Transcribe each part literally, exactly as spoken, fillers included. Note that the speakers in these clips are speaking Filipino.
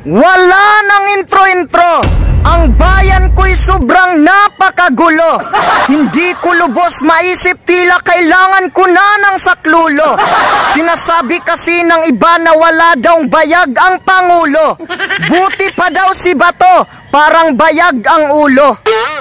Wala nang intro-intro. Ang bayan ko'y sobrang napakagulo. Hindi ko lubos maisip, tila kailangan ko na ng saklulo. Sinasabi kasi ng iba na wala daw bayag ang Pangulo. Buti pa daw si Bato, parang bayag ang ulo.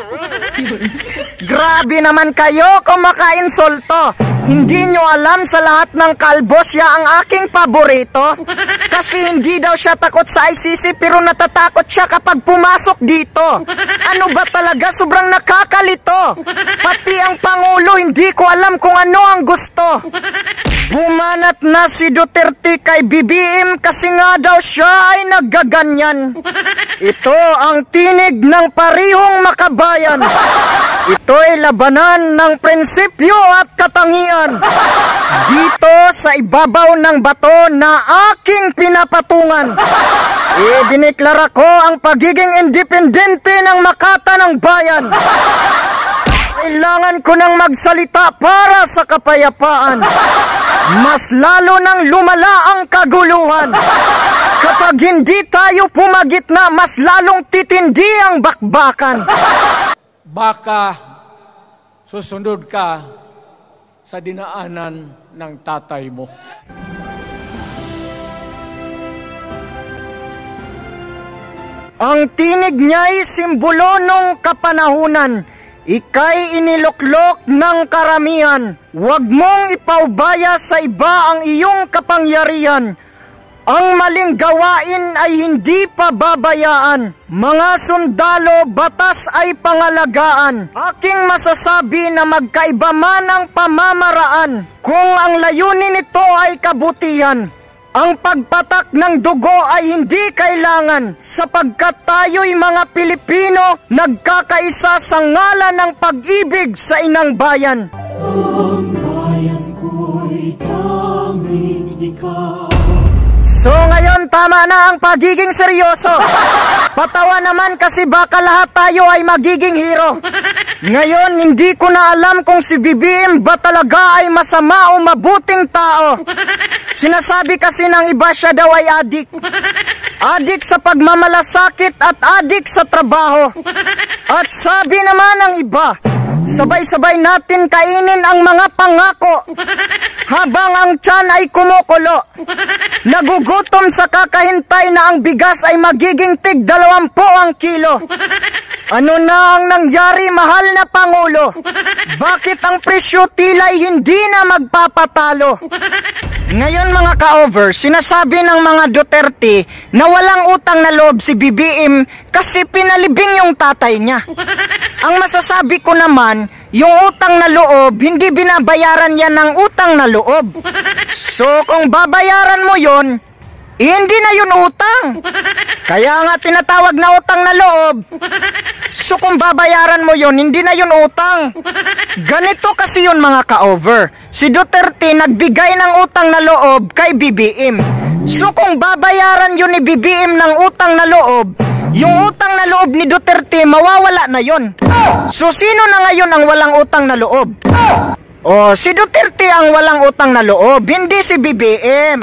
Grabe naman kayo kung maka-insulto. Hindi nyo alam sa lahat ng kalbo siya ang aking paborito. Kasi hindi daw siya takot sa I C C pero natatakot siya kapag pumasok dito. Ano ba talaga, sobrang nakakalito. Pati ang Pangulo hindi ko alam kung ano ang gusto. Bumanat na si Duterte kay B B M kasi nga daw siya ay naggaganyan. Ito ang tinig ng parihong makabayan. Ito ay labanan ng prinsipyo at katangian. Dito sa ibabaw ng bato na aking pinapatungan, idineklara ko ang pagiging independente ng Makata ng bayan. Kailangan ko nang magsalita para sa kapayapaan. Mas lalo nang lumala ang kaguluhan. Kapag hindi tayo pumagitna, mas lalong titindi ang bakbakan. Baka susunod ka sa dinaanan ng tatay mo. Ang tinig niya'y simbolo nung kapanahunan. Ika'y iniluklok ng karamihan. Huwag mong ipaubaya sa iba ang iyong kapangyarihan. Ang maling gawain ay hindi pa babayaan. Mga sundalo, batas ay pangalagaan. Aking masasabi na magkaiba man ang pamamaraan kung ang layunin nito ay kabutihan. Ang pagpatak ng dugo ay hindi kailangan sapagkat tayo'y mga Pilipino nagkakaisa sa ngalan ng pag-ibig sa inang bayan. Ang bayan ko'y tanging ikaw. So ngayon tama na ang pagiging seryoso. Patawa naman kasi baka lahat tayo ay magiging hero. Ngayon hindi ko na alam kung si B B M ba talaga ay masama o mabuting tao. Sinasabi kasi ng iba siya daw ay adik. Adik sa pagmamalasakit at adik sa trabaho. At sabi naman ng iba, sabay-sabay natin kainin ang mga pangako habang ang tiyan ay kumukulo. Nagugutom sa kakahintay na ang bigas ay magiging tig dalawampu ang kilo. Ano na ang nangyari, mahal na Pangulo? Bakit ang presyo tila'y hindi na magpapatalo? Ngayon mga ka-over, sinasabi ng mga Duterte na walang utang na loob si B B M kasi pinalibing yung tatay niya. Ang masasabi ko naman, yung utang na loob, hindi binabayaran yan ng utang na loob. So kung babayaran mo yon, hindi na yun utang. Kaya nga tinatawag na utang na loob. So kung babayaran mo yon, hindi na yun utang. Ganito kasi yun mga ka-over. Si Duterte nagbigay ng utang na loob kay B B M. So kung babayaran yun ni B B M ng utang na loob, yung utang na loob ni Duterte mawawala na yun. So sino na ngayon ang walang utang na loob? Oh, si Duterte ang walang utang na loob, hindi si B B M.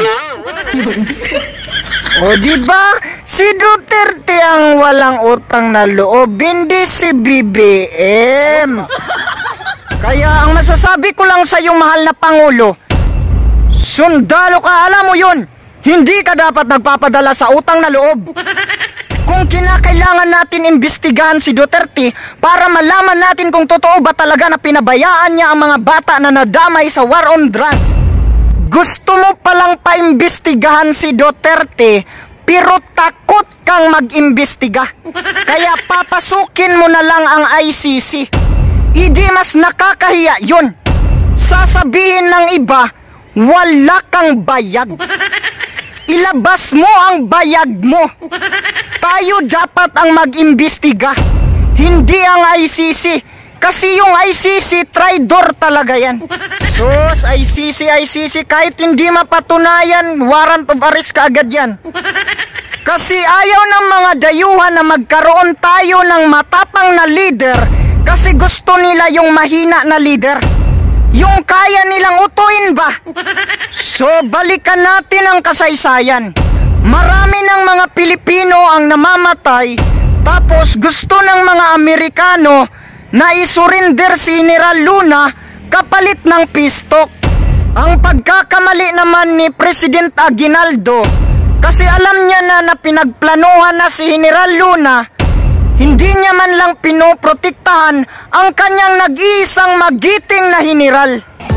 O diba? Si Duterte ang walang utang na loob, hindi si B B M. Kaya ang masasabi ko lang sa iyong mahal na Pangulo, sundalo ka, alam mo yun, hindi ka dapat nagpapadala sa utang na loob. Kung kinakailangan natin imbestigahan si Duterte para malaman natin kung totoo ba talaga na pinabayaan niya ang mga bata na nadamay sa war on drugs, gusto mo palang paimbestigahan si Duterte pero takot kang mag-imbestiga. Kaya papasukin mo na lang ang I C C. Hindi mas nakakahiya yun. Sasabihin ng iba, wala kang bayag. Ilabas mo ang bayag mo. Tayo dapat ang mag-imbestiga, hindi ang I C C. Kasi yung I C C, traidor talaga yan. Sus, I C C, I C C, kahit hindi mapatunayan, warrant of arrest ka agad yan. Kasi ayaw ng mga dayuhan na magkaroon tayo ng matapang na leader kasi gusto nila yung mahina na leader. Yung kaya nilang utuin ba? So, balikan natin ang kasaysayan. Marami ng mga Pilipino namatay, tapos gusto ng mga Amerikano na isurrender si General Luna kapalit ng pistok. Ang pagkakamali naman ni President Aguinaldo, kasi alam niya na na pinagplanuhan na si General Luna, hindi niya man lang pinoprotektahan ang kanyang nag-iisang magiting na general.